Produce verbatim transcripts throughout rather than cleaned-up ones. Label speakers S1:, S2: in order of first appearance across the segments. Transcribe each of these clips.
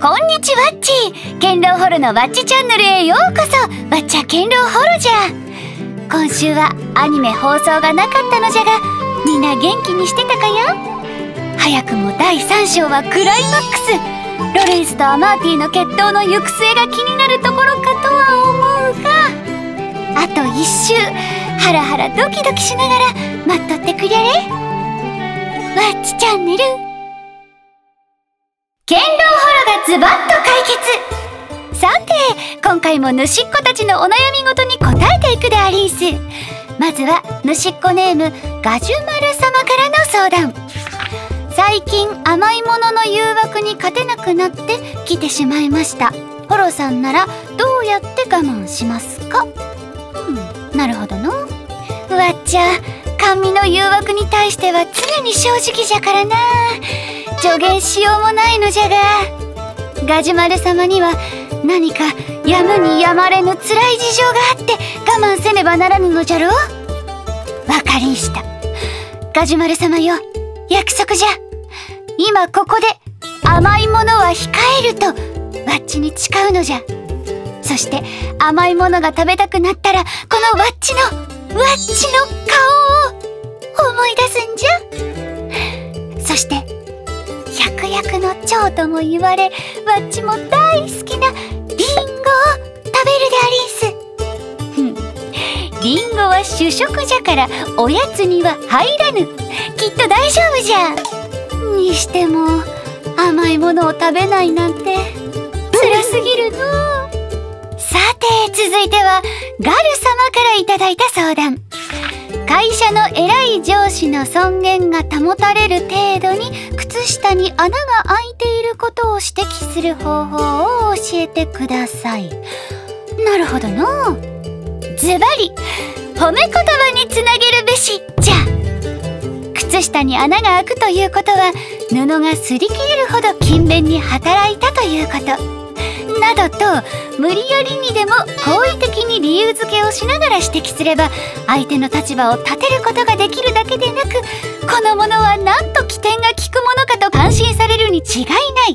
S1: こんにちはっち。堅牢ホロのわっちチャンネルへようこそ。わっちゃ堅牢ホロじゃ。今週はアニメ放送がなかったのじゃが、みんな元気にしてたかや。早くもだいさん章はクライマックス。ロレンスとアマーティの決闘の行く末が気になるところかとは思うが、あといっ週ハラハラドキドキしながら待っとってくりゃれ。わっちチャンネル堅牢ホロがズバッと解決。さて今回も主っ子たちのお悩みごとに答えていくでありんす。まずは主っ子ネームガジュマル様からの相談。最近甘いものの誘惑に勝てなくなってきてしまいました。ホロさんならどうやって我慢しますか？うん、なるほどの。わっちゃ甘味の誘惑に対しては常に正直じゃからな。助言しようもないのじゃが、ガジュマル様には何かやむにやまれぬ辛い事情があって我慢せねばならぬのじゃろう。わかりんした。ガジュマル様よ、約束じゃ。今ここで甘いものは控えるとわっちに誓うのじゃ。そして甘いものが食べたくなったらこのわっちのわっちの顔を思い出すんじゃ。そして百薬の長とも言われ、わっちも大好きなリンゴを食べるでありんす。リンゴは主食じゃからおやつには入らぬ。きっと大丈夫じゃ。にしても甘いものを食べないなんて辛すぎるの。さて続いてはガル様からいただいた相談。会社の偉い上司の尊厳が保たれる程度に靴下に穴が開いていることを指摘する方法を教えてください。なるほどの。ズバリ褒め言葉につなげるべしじゃ。靴下に穴が開くということは布が擦り切れるほど勤勉に働いたということなどと、無理やりにでも好意的に理由付けをしながら指摘すれば相手の立場を立てることができるだけでなく、このものはなんと機転が利くものかと感心されるに違いない。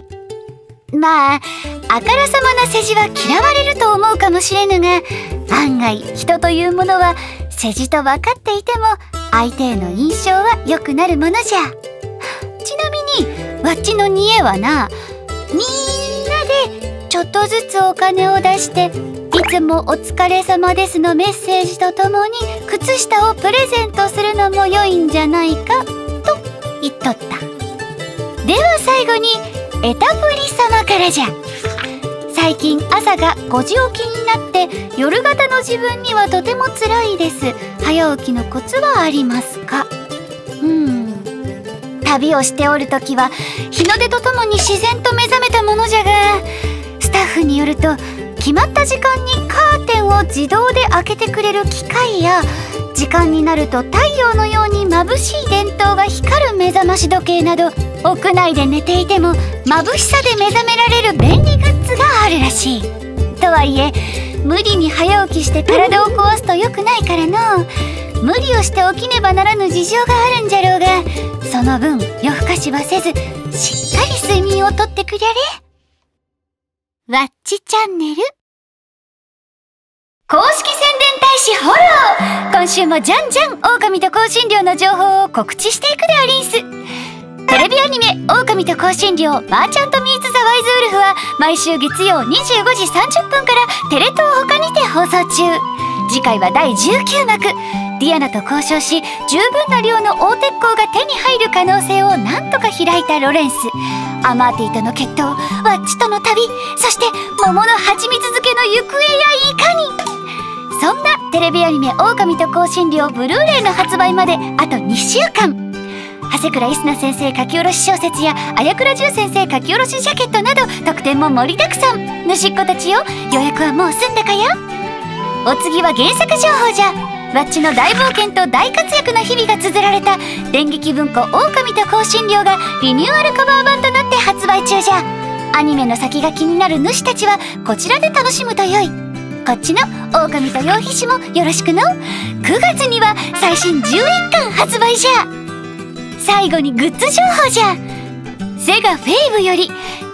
S1: まああからさまな世辞は嫌われると思うかもしれぬが、案外人というものは世辞と分かっていても相手への印象は良くなるものじゃ。ちなみにわっちの煮えはな、みんなでちょっとずつお金を出して「いつもお疲れ様です」のメッセージとともに靴下をプレゼントするのも良いんじゃないかと言っとった。では最後にエタプリ様からじゃ。最近朝がごじ起きになって夜型の自分にはとても辛いです。早起きのコツはありますか？うーん旅をしておるときは日の出とともに自然と目覚めたものじゃが、スタッフによると決まった時間にカーテンを自動で開けてくれる機械や、時間になると太陽のように眩しい電灯が光る目覚まし時計など、屋内で寝ていても眩しさで目覚められる便利グッズがあるらしい。とはいえ無理に早起きして体を壊すと良くないからの。無理をして起きねばならぬ事情があるんじゃろうが、その分夜更かしはせずしっかり睡眠をとってくりゃれ。わっちチャンネル公式宣伝大使フォロー。今週もじゃんじゃん狼と香辛料の情報を告知していくでありんす。テレビアニメ「狼と香辛料マーチャント・ミーツ・ザ・ワイズ・ウルフ」は毎週月曜にじゅうごじさんじゅっぷんからテレ東他にて放送中。次回はだいじゅうきゅう幕。ディアナと交渉し十分な量の大鉄鋼が手に入る可能性をなんとか開いたロレンス。アマーティとの決闘、ワッチとの旅、そして桃の蜂蜜漬けの行方やいかに。そんなテレビアニメ「狼と香辛料」ブルーレイの発売まであとにしゅうかん。長谷倉いすな先生書き下ろし小説や綾倉十先生書き下ろしジャケットなど特典も盛りだくさん。主っ子たちよ、予約はもう済んだかや。お次は原作情報じゃ。わっちの大冒険と大活躍の日々が綴られた電撃文庫「狼と香辛料」がリニューアルカバー版となって発売中じゃ。アニメの先が気になる主たちはこちらで楽しむとよい。こっちの「狼と羊皮紙」もよろしくの。くがつには最新じゅういっかん発売じゃ。最後にグッズ情報じゃ。セガフェイブよりデ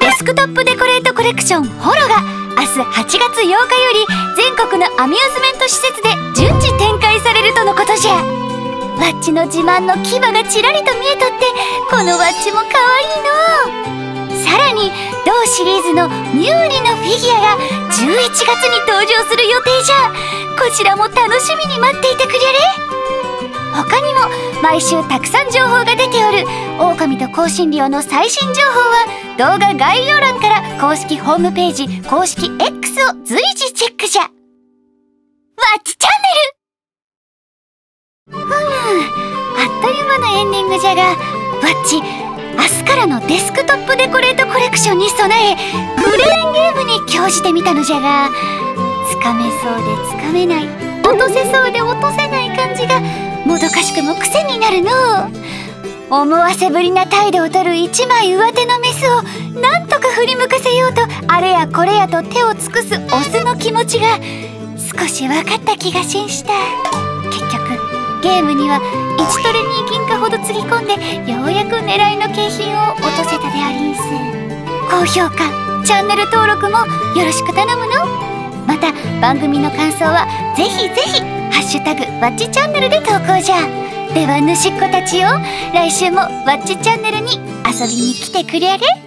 S1: デスクトップデコレートコレクションホロが明日はちがつようかより全国のアミューズメント施設で順次展開されるとのことじゃ。ワッチの自慢の牙がちらりと見えとって、このワッチもかわいいの。さらに同シリーズのミューリのフィギュアがじゅういちがつに登場する予定じゃ。こちらも楽しみに待っていてくりゃれ。他にも毎週たくさん情報が出ておる狼と香辛料の最新情報は動画概要欄から公式ホームページ公式 X を随時チェックじゃ。ワッチチャンネル。ふむ、あっという間のエンディングじゃが、ワッチ明日からのデスクトップデコレートコレクションに備えクレーンゲームに興じてみたのじゃが、つかめそうでつかめない、落とせそうで落とせない感じがもどかしくも癖になるの。思わせぶりな態度をとる一枚上手のメスをなんとか振り向かせようとあれやこれやと手を尽くすオスの気持ちが少し分かった気がしんした。結局ゲームにはいちトレに銀貨ほどつぎ込んでようやく狙いの景品を落とせたでありんす。高評価チャンネル登録もよろしく頼むの。また番組の感想はぜひぜひハッシュタグワッチチャンネルで投稿じゃ。では主っ子たちよ、来週もワッチチャンネルに遊びに来てくりゃれ。